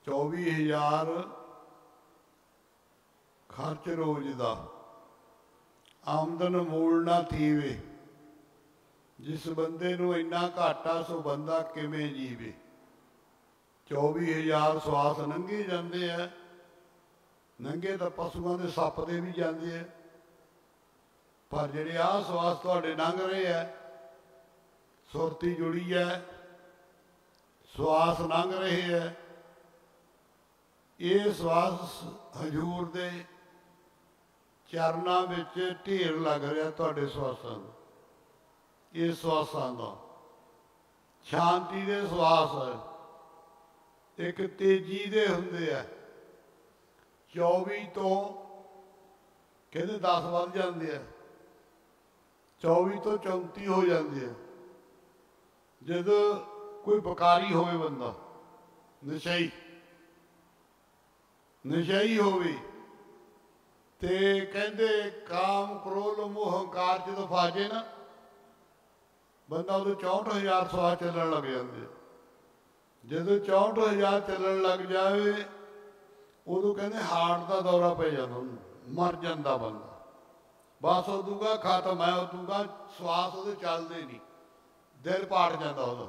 24,000 खर्च रोज का। आमदन मूल ना थीवे, जिस बंदे नूं इन्ना घाटा सो बंदा किवें जीवे। 24,000 सवास लंघे जाते हैं। लंघे तो पशुओं के सप दे भी जाते हैं, पर जिहड़े आ सवास तुहाडे लंघ रहे हैं, सुरती जुड़ी है, सवास लंघ रहे हैं। ये सवास हजूर दे चरनां विच ढेर लग रहा तुहाडे सवासां दा। ये सवासां दा शांति दे सवास है। एक तेजी दे हुंदे आ। 24 तो कहते 10 वध जाते हैं, 24 तो 34 हो जाते हैं। जदों कोई बकारी होवे, बंदा नशई होवे ते कहते काम क्रोध मोह हंकार जो फाजे ना, बंदा उदों 64,000 सवा चलन लग जाते। जदों 64,000 चलन लग जाए, उदों कहते हार्ट का दौरा पै जाता, मर जाता बंदा। बस उदूगा खत्म है, उदूगा श्वास वो चलते नहीं, दिल पाट जाता उदा।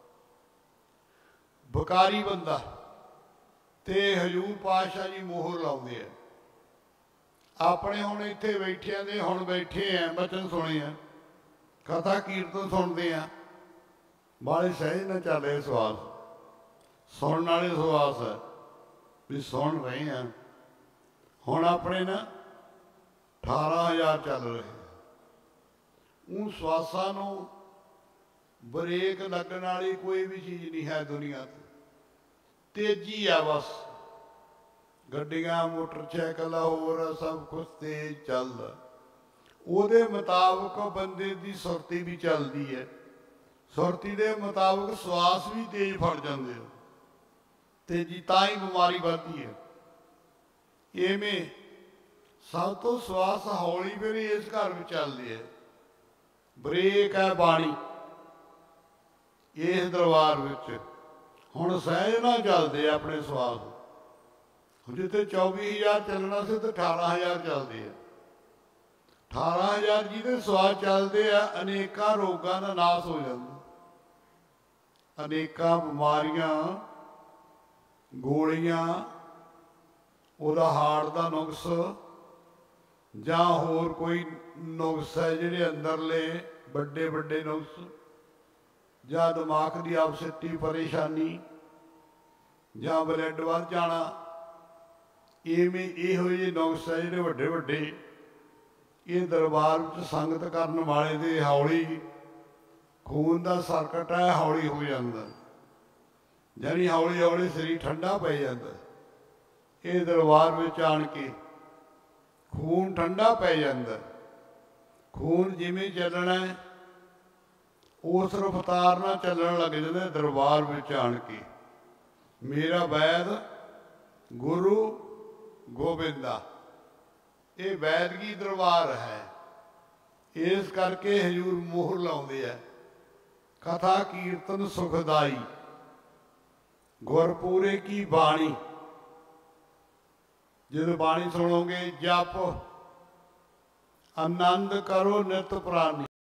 बकारी बंदा ते हजूर पातशाह जी मोहर लाउंदे हैं। अपने हुण इत्थे बैठिया दे हुण बैठे हैं, बचन सुने हैं, कथा कीर्तन सुनते हैं, बाले सहज न चल रहे सवास, सुनने वाले सवास है भी सुन रहे हैं। हुण अपने ना 18,000 चल रहे हैं। उन सवासां नूं ब्रेक लगन वाली कोई भी चीज़ नहीं है दुनिया ते। तेजी है बस, गड्डियां मोटरसाइकिल होर सब कुछ तेज चलदा। ਉਹਦੇ मुताबिक बंदे की सुरती भी चलती है, सुरती के मुताबिक श्वास भी तेज फड़ जाते हो, तेजी ताई बीमारी बढ़ती है। इवें सब तो श्वास हौली फिर इस घर में चलती है। ब्रेक है बाणी इस दरबार विच। हुण सहज ना चलते अपने श्वास, जिते 24,000 चलना से तो 18,000 चलते हैं। 18,000 जिहदे श्वास चलते हैं, अनेकों रोगों का नाश हो जाता, अनेकों बीमारियां, गोलियां, उहदा हार्ट का नुक्स जां होर कोई नुक्स है जिहड़े अंदरले बड़े बड़े नुक्स, जां दिमाग की अपसेटी परेशानी, जां ब्लड वध जाना, इवें इहो ਜਿਹੇ नुक्स है जिहड़े वड्डे वड्डे ये दरबार में संगत करने वाले दे हौली खून का सर्कट है हौली हो जाता, यानी हौली हौली शरीर ठंडा पै जाता। ये दरबार में आन के खून ठंडा पै जाता। खून जिमें चलना है उस रफ्तार नाल चलन लग जाता दरबार में आन के। मेरा वैद गुरु गोबिंदा, ये वैदगी दरबार है, इस करके हजूर मोहर लाउंदे है। कथा कीर्तन सुखदाई गुरपूरे की बाणी, जब बाणी सुनोगे जप आनंद करो नित प्राणी।